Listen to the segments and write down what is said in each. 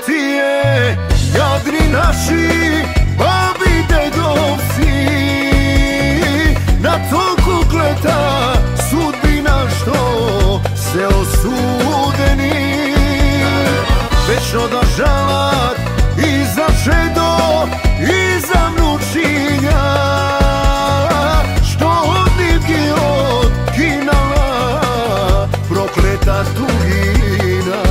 ti je, jadni naši babi dedovci. Na toku kleta sudbina što se osudeni, večno da žalat i za čedo i za vnučinja, što od nivki otkinala prokleta tugina.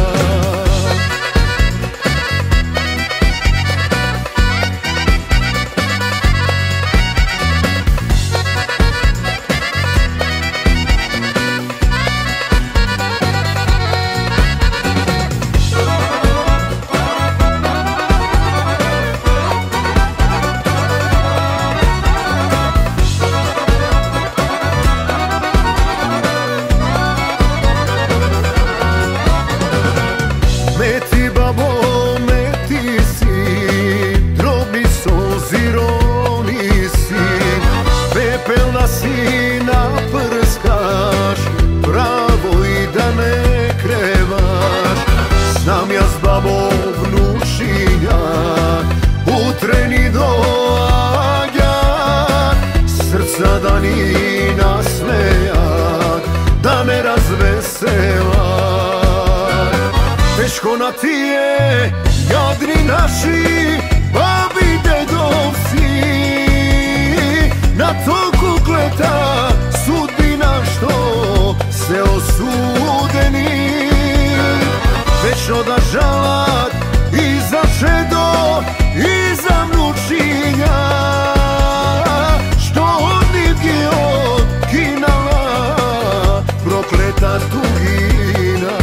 Meti babo, meti si, drobni sozironi si, pepelna si naprskaš, pravo i da ne krevaš. Znam ja s babom vnučinja, utreni doagjak, srca da ni nasmejak, da ne razveselak. Teško na ti je, jadni naši babi dedovci. Na toku kleta sudbina što se osudeni, večno da žalat i za čedo i za vnučinja, što od nivki otkinala prokleta tugina.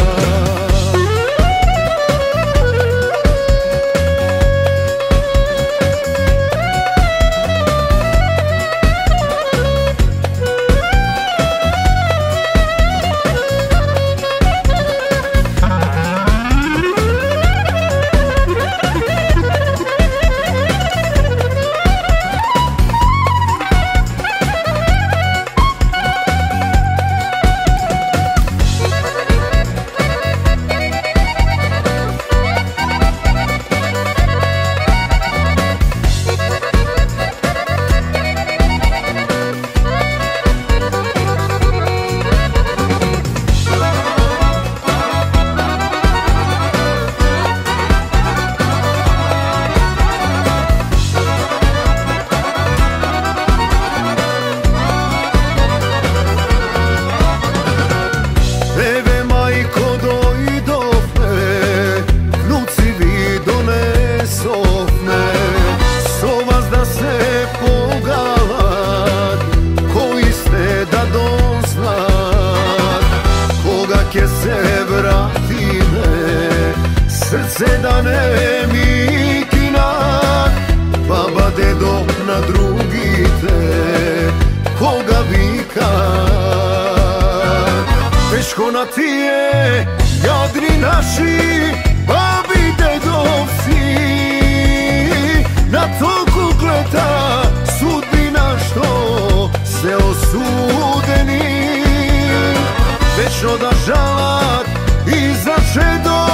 Eve majko dojdofne, vnuci vi donesofne, so vas da se pogalat, koji ste da doznat, koga ke se vratime, srce da ne mikinat, baba dedo na drugite, koga vikat. Teško na ti je, jadni naši babi dedovci. Na toku kleta sudbina što se osudeni, večno da žalat i za čedo